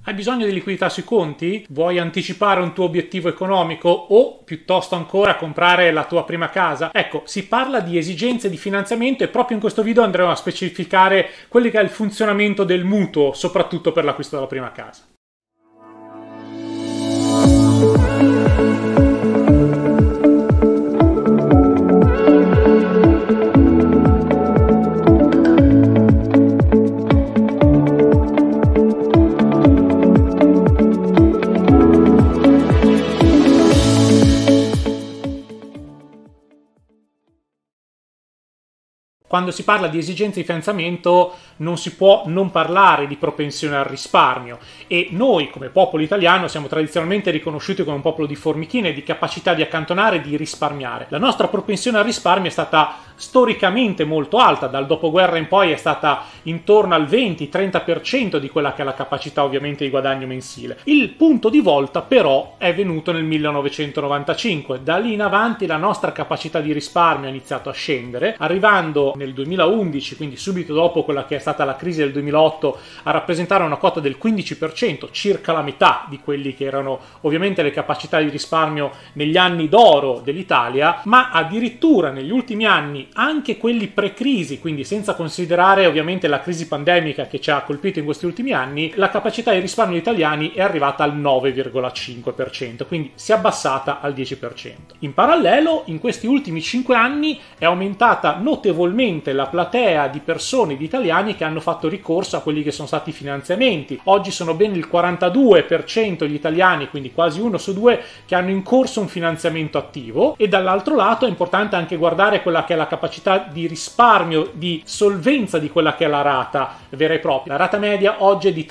Hai bisogno di liquidità sui conti? Vuoi anticipare un tuo obiettivo economico o piuttosto ancora comprare la tua prima casa? Ecco, si parla di esigenze di finanziamento e proprio in questo video andremo a specificare quello che è il funzionamento del mutuo, soprattutto per l'acquisto della prima casa. Quando si parla di esigenze di finanziamento non si può non parlare di propensione al risparmio e noi come popolo italiano siamo tradizionalmente riconosciuti come un popolo di formichine, di capacità di accantonare e di risparmiare. La nostra propensione al risparmio è stata storicamente molto alta, dal dopoguerra in poi è stata intorno al 20-30% di quella che è la capacità ovviamente di guadagno mensile. Il punto di volta però è venuto nel 1995, da lì in avanti la nostra capacità di risparmio ha iniziato a scendere, arrivando nel 2011, quindi subito dopo quella che è stata la crisi del 2008, a rappresentare una quota del 15%, circa la metà di quelli che erano ovviamente le capacità di risparmio negli anni d'oro dell'Italia, ma addirittura negli ultimi anni anche quelli pre-crisi, quindi senza considerare ovviamente la crisi pandemica che ci ha colpito in questi ultimi anni, la capacità di risparmio degli italiani è arrivata al 9,5%, quindi si è abbassata al 10%. In parallelo, in questi ultimi 5 anni è aumentata notevolmente la platea di persone, di italiani che hanno fatto ricorso a quelli che sono stati i finanziamenti. Oggi sono ben il 42% gli italiani, quindi quasi 1 su 2, che hanno in corso un finanziamento attivo, e dall'altro lato è importante anche guardare quella che è la capacità di risparmio, di solvenza di quella che è la rata vera e propria. La rata media oggi è di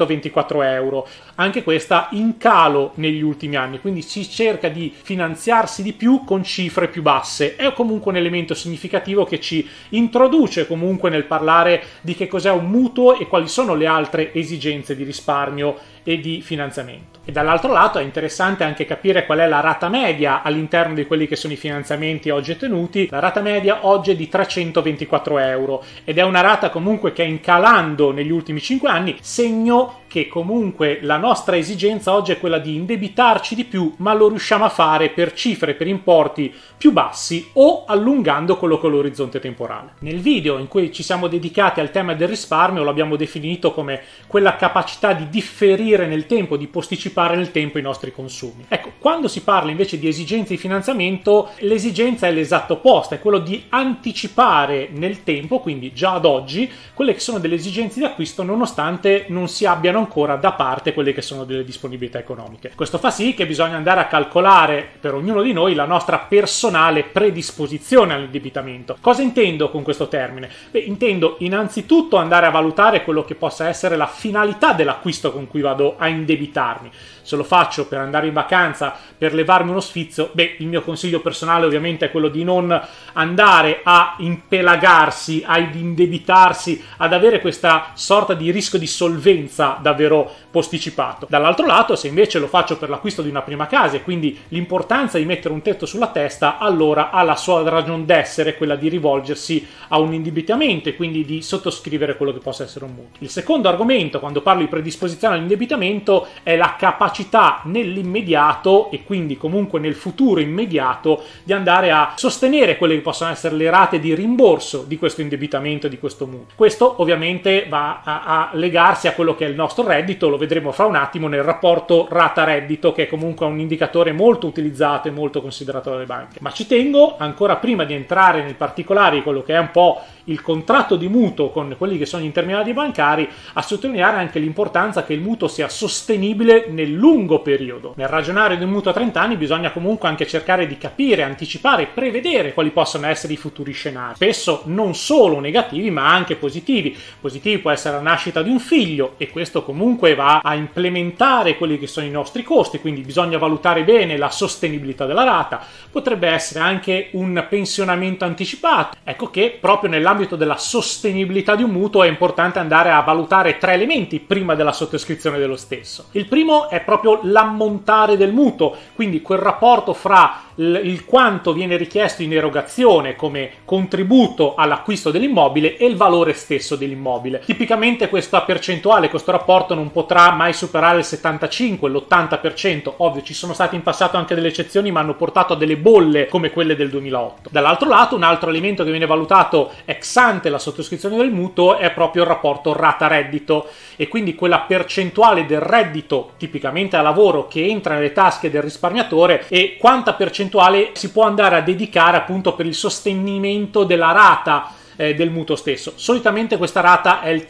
324 euro, anche questa in calo negli ultimi anni, quindi si cerca di finanziarsi di più con cifre più basse. È comunque un elemento significativo che ci introduce comunque nel parlare di che cos'è un mutuo e quali sono le altre esigenze di risparmio e di finanziamento. E dall'altro lato è interessante anche capire qual è la rata media all'interno di quelli che sono i finanziamenti oggi ottenuti. La rata media oggi è di 324 euro ed è una rata comunque che è incalando negli ultimi 5 anni, segno che comunque la nostra esigenza oggi è quella di indebitarci di più, ma lo riusciamo a fare per cifre, per importi più bassi o allungando quello che è l'orizzonte temporale. Nel video in cui ci siamo dedicati al tema del risparmio lo abbiamo definito come quella capacità di differire nel tempo, di posticipare nel tempo i nostri consumi. Ecco, quando si parla invece di esigenze di finanziamento, l'esigenza è l'esatto opposto, è quello di anticipare nel tempo, quindi già ad oggi, quelle che sono delle esigenze di acquisto nonostante non si abbiano ancora da parte quelle che sono delle disponibilità economiche. Questo fa sì che bisogna andare a calcolare per ognuno di noi la nostra personale predisposizione all'indebitamento. Cosa intendo con questo termine? Beh, intendo innanzitutto andare a valutare quello che possa essere la finalità dell'acquisto con cui vado a indebitarmi. Se lo faccio per andare in vacanza, per levarmi uno sfizio, beh, il mio consiglio personale ovviamente è quello di non andare a impelagarsi, ad indebitarsi, ad avere questa sorta di rischio di solvenza davvero posticipato. Dall'altro lato, se invece lo faccio per l'acquisto di una prima casa e quindi l'importanza di mettere un tetto sulla testa, allora ha la sua ragion d'essere quella di rivolgersi a un indebitamento e quindi di sottoscrivere quello che possa essere un mutuo. Il secondo argomento, quando parlo di predisposizione all'indebitamento, è la capacità nell'immediato e quindi comunque nel futuro immediato di andare a sostenere quelle che possono essere le rate di rimborso di questo indebitamento, di questo mutuo. Questo ovviamente va a legarsi a quello che è il nostro reddito, lo vedremo fra un attimo nel rapporto rata-reddito, che è comunque un indicatore molto utilizzato e molto considerato dalle banche. Ma ci tengo, ancora prima di entrare nel particolare di quello che è un po' il contratto di mutuo con quelli che sono gli intermediari bancari, a sottolineare anche l'importanza che il mutuo sia sostenibile nel lungo periodo. Nel ragionare di un mutuo a 30 anni bisogna comunque anche cercare di capire, anticipare, prevedere quali possono essere i futuri scenari, spesso non solo negativi ma anche positivi. Positivi può essere la nascita di un figlio e questo comunque va a implementare quelli che sono i nostri costi, quindi bisogna valutare bene la sostenibilità della rata. Potrebbe essere anche un pensionamento anticipato. Ecco che proprio nell'ambito della sostenibilità di un mutuo è importante andare a valutare 3 elementi prima della sottoscrizione dello stesso. Il primo è proprio l'ammontare del mutuo, quindi quel rapporto fra il quanto viene richiesto in erogazione come contributo all'acquisto dell'immobile e il valore stesso dell'immobile. Tipicamente questa percentuale, questo rapporto non potrà mai superare il 75, l'80%. Ovvio, ci sono state in passato anche delle eccezioni, ma hanno portato a delle bolle come quelle del 2008. Dall'altro lato, un altro elemento che viene valutato ex ante la sottoscrizione del mutuo è proprio il rapporto rata-reddito, e quindi quella percentuale del reddito tipicamente a lavoro che entra nelle tasche del risparmiatore e quanta percentuale si può andare a dedicare appunto per il sostenimento della rata del mutuo stesso. Solitamente questa rata è il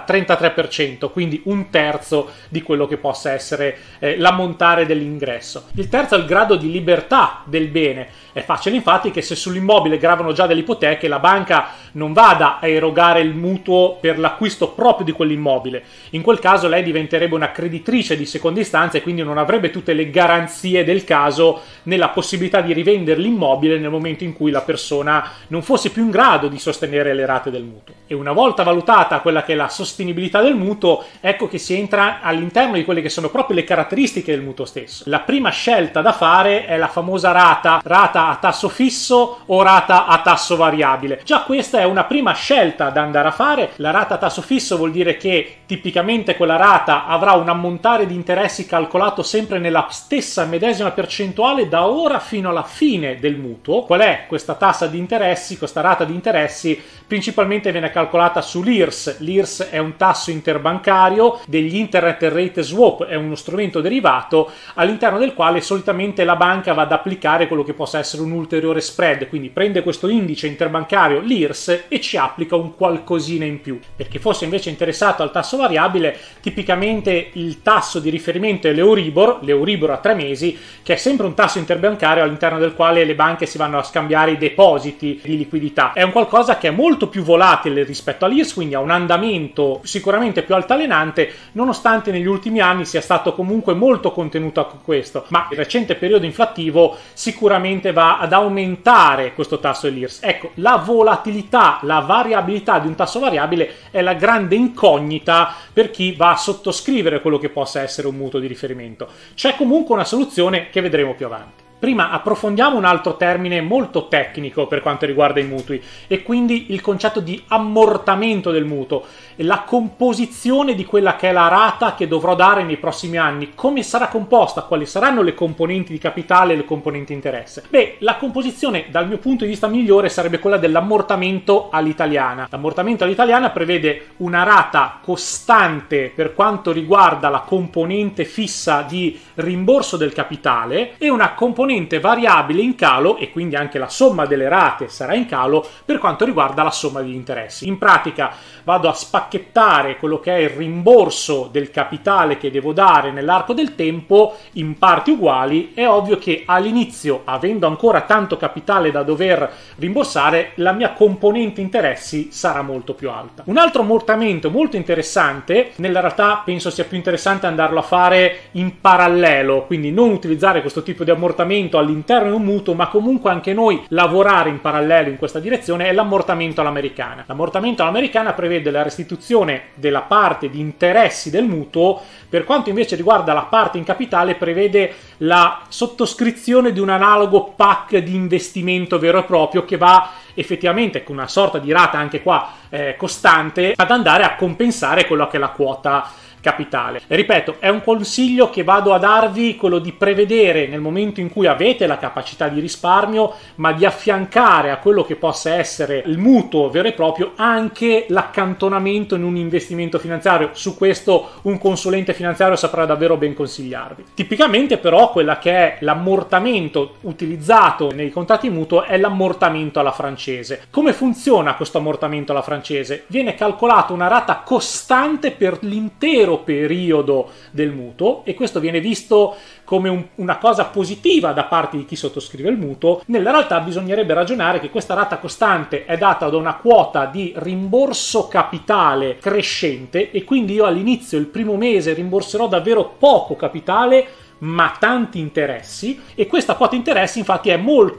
30-33%, quindi un terzo di quello che possa essere l'ammontare dell'ingresso. Il terzo è il grado di libertà del bene. È facile infatti che se sull'immobile gravano già delle ipoteche, la banca non vada a erogare il mutuo per l'acquisto proprio di quell'immobile. In quel caso lei diventerebbe una creditrice di seconda istanza e quindi non avrebbe tutte le garanzie del caso nella possibilità di rivendere l'immobile nel momento in cui la persona non fosse più in grado di sostenere le rate del mutuo. E una volta valutata quella che è la sostenibilità del mutuo, ecco che si entra all'interno di quelle che sono proprio le caratteristiche del mutuo stesso. La prima scelta da fare è la famosa rata a tasso fisso o rata a tasso variabile. Già questa è una prima scelta da andare a fare. La rata a tasso fisso vuol dire che tipicamente quella rata avrà un ammontare di interessi calcolato sempre nella stessa medesima percentuale da ora fino alla fine del mutuo. Qual è questa tassa di interessi, questa rata di interessi? Principalmente viene calcolata sull'IRS. L'IRS è un tasso interbancario degli internet rate swap, è uno strumento derivato all'interno del quale solitamente la banca va ad applicare quello che possa essere un ulteriore spread, quindi prende questo indice interbancario, l'IRS, e ci applica un qualcosina in più. Per chi fosse invece interessato al tasso variabile, tipicamente il tasso di riferimento è l'Euribor a 3 mesi, che è sempre un tasso interbancario all'interno del quale le banche si vanno a scambiare i depositi di liquidità. È un qualcosa che è molto più volatile rispetto all'IRS, quindi ha un andamento sicuramente più altalenante, nonostante negli ultimi anni sia stato comunque molto contenuto a questo, ma il recente periodo inflattivo sicuramente va ad aumentare questo tasso dell'IRS. Ecco, la volatilità, la variabilità di un tasso variabile è la grande incognita per chi va a sottoscrivere quello che possa essere un mutuo di riferimento. C'è comunque una soluzione che vedremo più avanti. Prima approfondiamo un altro termine molto tecnico per quanto riguarda i mutui, e quindi il concetto di ammortamento del mutuo, la composizione di quella che è la rata che dovrò dare nei prossimi anni, come sarà composta, quali saranno le componenti di capitale e le componenti interesse. Beh, la composizione dal mio punto di vista migliore sarebbe quella dell'ammortamento all'italiana. L'ammortamento all'italiana prevede una rata costante per quanto riguarda la componente fissa di rimborso del capitale e una componente variabile in calo, e quindi anche la somma delle rate sarà in calo per quanto riguarda la somma degli interessi. In pratica vado a spacchettare quello che è il rimborso del capitale che devo dare nell'arco del tempo in parti uguali. È ovvio che all'inizio, avendo ancora tanto capitale da dover rimborsare, la mia componente interessi sarà molto più alta. Un altro ammortamento molto interessante, nella realtà penso sia più interessante andarlo a fare in parallelo, quindi non utilizzare questo tipo di ammortamento all'interno di un mutuo, ma comunque anche noi lavorare in parallelo in questa direzione, è l'ammortamento all'americana. L'ammortamento all'americana prevede la restituzione della parte di interessi del mutuo, per quanto invece riguarda la parte in capitale prevede la sottoscrizione di un analogo pack di investimento vero e proprio che va effettivamente con una sorta di rata anche qua costante ad andare a compensare quello che è la quota capitale. E ripeto, è un consiglio che vado a darvi, quello di prevedere nel momento in cui avete la capacità di risparmio, ma di affiancare a quello che possa essere il mutuo vero e proprio anche l'accantonamento in un investimento finanziario. Su questo un consulente finanziario saprà davvero ben consigliarvi. Tipicamente però quella che è l'ammortamento utilizzato nei contratti mutuo è l'ammortamento alla francese. Come funziona questo ammortamento alla francese? Viene calcolata una rata costante per l'intero periodo del mutuo, e questo viene visto come una cosa positiva da parte di chi sottoscrive il mutuo. Nella realtà bisognerebbe ragionare che questa rata costante è data da una quota di rimborso capitale crescente, e quindi io all'inizio, il primo mese, rimborserò davvero poco capitale ma tanti interessi, e questa quota interessi infatti è molto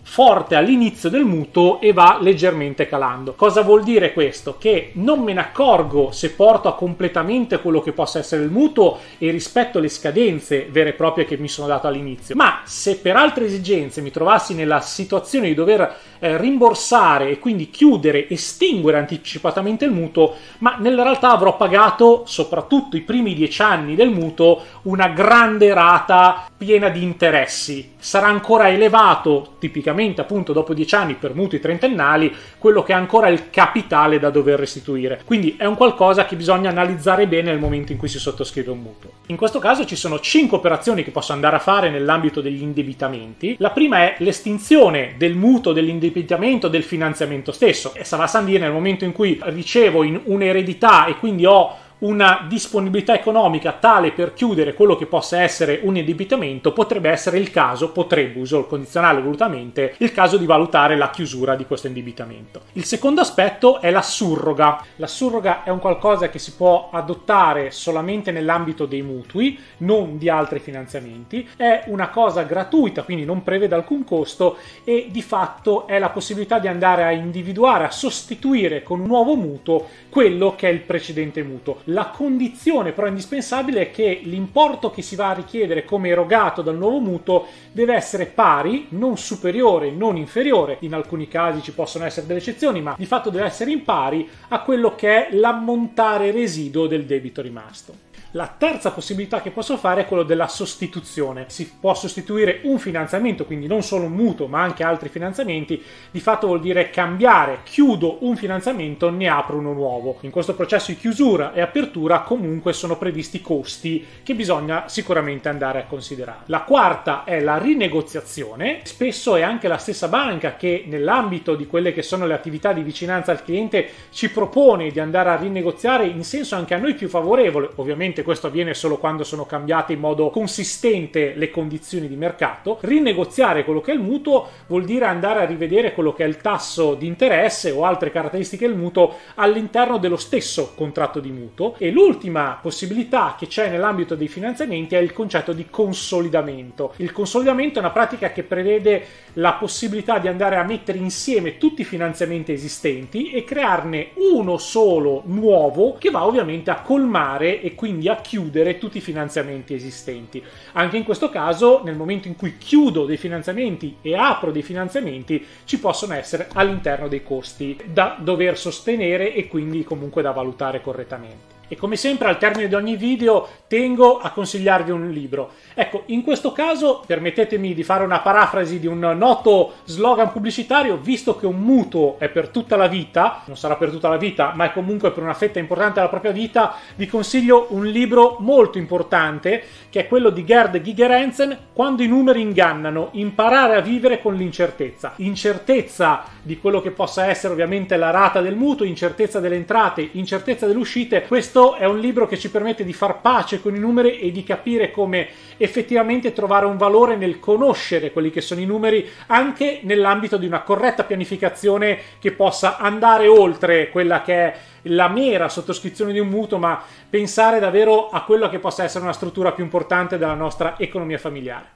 forte all'inizio del mutuo e va leggermente calando. Cosa vuol dire questo? Che non me ne accorgo se porto a completamente quello che possa essere il mutuo e rispetto le scadenze vere e proprie che mi sono dato all'inizio, ma se per altre esigenze mi trovassi nella situazione di dover rimborsare e quindi chiudere, estinguere anticipatamente il mutuo, ma nella realtà avrò pagato soprattutto i primi 10 anni del mutuo una grande rata piena di interessi. Sarà ancora elevato, tipicamente appunto dopo 10 anni per mutui trentennali, quello che è ancora il capitale da dover restituire. Quindi è un qualcosa che bisogna analizzare bene nel momento in cui si sottoscrive un mutuo. In questo caso ci sono 5 operazioni che posso andare a fare nell'ambito degli indebitamenti. La prima è l'estinzione del mutuo, dell'indebitamento, del finanziamento stesso. E sarà san dire, nel momento in cui ricevo in un'eredità e quindi ho una disponibilità economica tale per chiudere quello che possa essere un indebitamento, potrebbe essere il caso, uso il condizionale volutamente, il caso di valutare la chiusura di questo indebitamento. Il secondo aspetto è la surroga. La surroga è un qualcosa che si può adottare solamente nell'ambito dei mutui, non di altri finanziamenti. È una cosa gratuita, quindi non prevede alcun costo e di fatto è la possibilità di andare a individuare, a sostituire con un nuovo mutuo quello che è il precedente mutuo. La condizione però indispensabile è che l'importo che si va a richiedere come erogato dal nuovo mutuo deve essere pari, non superiore, non inferiore, in alcuni casi ci possono essere delle eccezioni, ma di fatto deve essere in pari a quello che è l'ammontare residuo del debito rimasto. La terza possibilità che posso fare è quello della sostituzione. Si può sostituire un finanziamento, quindi non solo un mutuo, ma anche altri finanziamenti. Di fatto vuol dire cambiare, chiudo un finanziamento, ne apro uno nuovo. In questo processo di chiusura e apertura comunque sono previsti costi che bisogna sicuramente andare a considerare. La quarta è la rinegoziazione. Spesso è anche la stessa banca che nell'ambito di quelle che sono le attività di vicinanza al cliente ci propone di andare a rinegoziare in senso anche a noi più favorevole. Ovviamente questo avviene solo quando sono cambiate in modo consistente le condizioni di mercato. Rinegoziare quello che è il mutuo vuol dire andare a rivedere quello che è il tasso di interesse o altre caratteristiche del mutuo all'interno dello stesso contratto di mutuo. E l'ultima possibilità che c'è nell'ambito dei finanziamenti è il concetto di consolidamento. Il consolidamento è una pratica che prevede la possibilità di andare a mettere insieme tutti i finanziamenti esistenti e crearne uno solo nuovo che va ovviamente a colmare e quindi a chiudere tutti i finanziamenti esistenti. Anche in questo caso, nel momento in cui chiudo dei finanziamenti e apro dei finanziamenti, ci possono essere all'interno dei costi da dover sostenere e quindi comunque da valutare correttamente. E come sempre al termine di ogni video tengo a consigliarvi un libro. Ecco, in questo caso permettetemi di fare una parafrasi di un noto slogan pubblicitario: visto che un mutuo è per tutta la vita, non sarà per tutta la vita, ma è comunque per una fetta importante della propria vita, vi consiglio un libro molto importante che è quello di Gerd Gigerensen, Quando i numeri ingannano, imparare a vivere con l'incertezza. Incertezza di quello che possa essere ovviamente la rata del mutuo, incertezza delle entrate, incertezza delle uscite. Questo è un libro che ci permette di far pace con i numeri e di capire come effettivamente trovare un valore nel conoscere quelli che sono i numeri, anche nell'ambito di una corretta pianificazione che possa andare oltre quella che è la mera sottoscrizione di un mutuo, ma pensare davvero a quello che possa essere una struttura più importante della nostra economia familiare.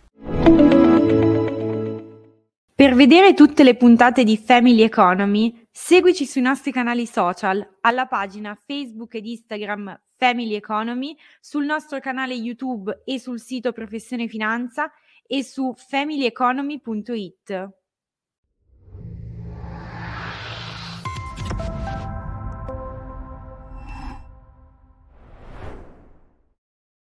Per vedere tutte le puntate di Family Economy, seguici sui nostri canali social, alla pagina Facebook ed Instagram Family Economy, sul nostro canale YouTube e sul sito Professione Finanza e su familyeconomy.it.